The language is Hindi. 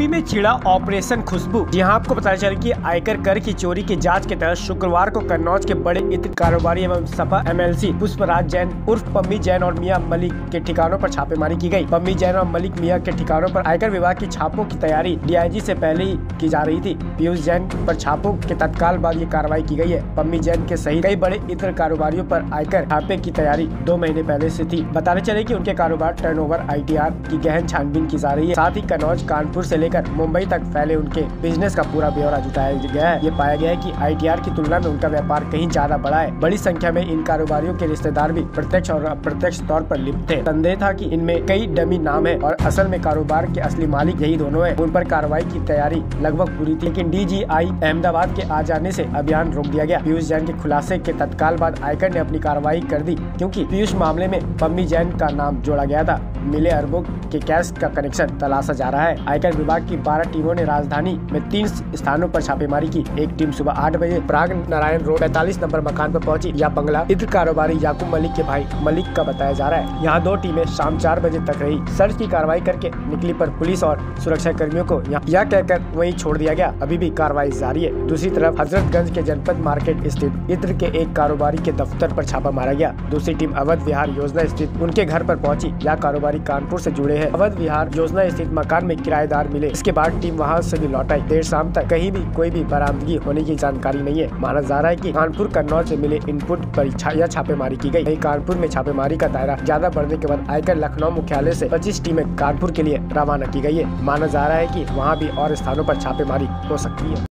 यूपी में छिड़ा ऑपरेशन खुशबू। जी हां, आपको पता चला कि आयकर कर की चोरी की जांच के तहत शुक्रवार को कन्नौज के बड़े इत्र कारोबारी एवं सपा एमएलसी पुष्पराज जैन उर्फ पम्मी जैन और मियां मलिक के ठिकानों पर छापेमारी की गई। पम्मी जैन और मलिक मियां के ठिकानों पर आयकर विभाग की छापों की तैयारी डीआईजी से पहले ही की जा रही थी। पीयूष जैन पर छापों के तत्काल बाद ये कार्रवाई की गई है। पम्मी जैन के सहित कई बड़े इत्र कारोबारियों पर आयकर छापे की तैयारी 2 महीने पहले से थी। बताते चले कि उनके कारोबार टर्नओवर आईटीआर की गहन छानबीन की जा रही है। साथ ही कन्नौज, कानपुर से लेकर मुंबई तक फैले उनके बिजनेस का पूरा ब्यौरा जुटाया गया है। ये पाया गया है कि आईटीआर की तुलना में उनका व्यापार कहीं ज्यादा बड़ा है। बड़ी संख्या में इन कारोबारियों के रिश्तेदार भी प्रत्यक्ष और अप्रत्यक्ष तौर पर लिप्त थे। संदेह था कि इनमें कई डमी नाम है और असल में कारोबार के असली मालिक यही दोनों है। उन पर कार्रवाई की तैयारी लगभग पूरी थी, लेकिन डीजीआई अहमदाबाद के आ जाने से अभियान रोक दिया गया। पीयूष जैन के खुलासे के तत्काल बाद आयकर ने अपनी कार्रवाई कर दी, क्योंकि पीयूष मामले में पम्मी जैन का नाम जोड़ा गया था। मिले अरबों के कैश का कनेक्शन तलाशा जा रहा है। आयकर विभाग की 12 टीमों ने राजधानी में 3 स्थानों पर छापेमारी की। एक टीम सुबह 8 बजे प्राग नारायण रोड 45 नंबर मकान पर पहुंची। यह बंगला इत्र कारोबारी याकूब मलिक के भाई मलिक का बताया जा रहा है। यहाँ 2 टीमें शाम 4 बजे तक रही। सर्च की कार्रवाई करके निकली, पर पुलिस और सुरक्षा कर्मियों को यह कहकर वहीं छोड़ दिया गया। अभी भी कार्रवाई जारी है। दूसरी तरफ हजरतगंज के जनपद मार्केट स्थित इत्र के एक कारोबारी के दफ्तर पर छापा मारा गया। दूसरी टीम अवध विहार योजना स्थित उनके घर पर पहुंची। यह कारोबारी कानपुर से जुड़े हैं। अवध विहार योजना स्थित मकान में किराएदार मिले। इसके बाद टीम वहां से भी लौट आई। देर शाम तक कहीं भी कोई भी बरामदगी होने की जानकारी नहीं है। माना जा रहा है कि कानपुर कन्नौज से मिले इनपुट पर यह छापेमारी की गई। कानपुर में छापेमारी का दायरा ज्यादा बढ़ने के बाद आयकर लखनऊ मुख्यालय से 25 टीमें कानपुर के लिए रवाना की गई है। माना जा रहा है कि वहाँ भी और स्थानों पर छापेमारी हो सकती है।